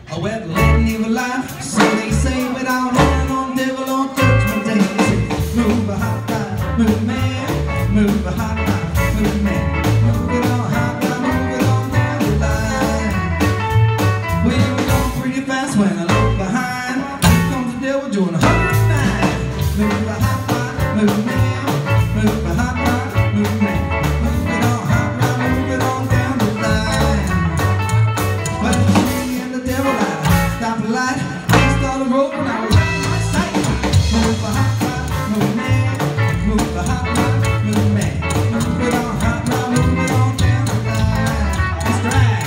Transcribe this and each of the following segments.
Oh, well, living evil life, so they say, but I'm running on devil on judgment day. They say, move a hot ride, move man, move a hot ride, move man. Move it on hot ride, move it on down the line. We were going pretty fast when I look behind. Here comes the devil doing 109. Move a hot ride, move man, move a hot ride, move man. Move it on hot ride, move it on down the line. But me and the devil, I stopped the light, I started roping, I was out of my sight. Move a hot ride, move man, move a hot ride, move man. Move it on hot ride, move it on down the line. Let's drive.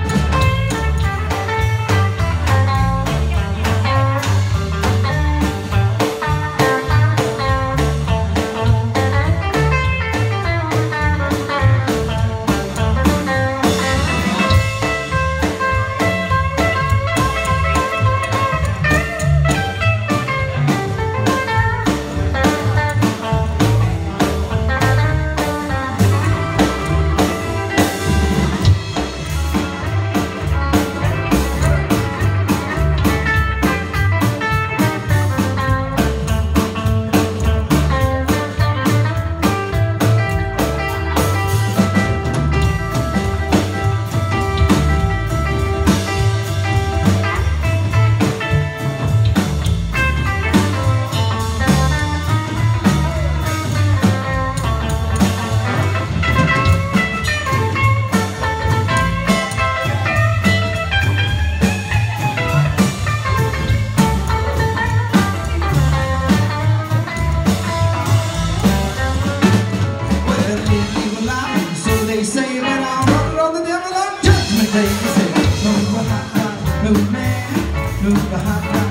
They say that I'm running on the devil on judgment day. They say, move a hot ride, move man, move a hot ride.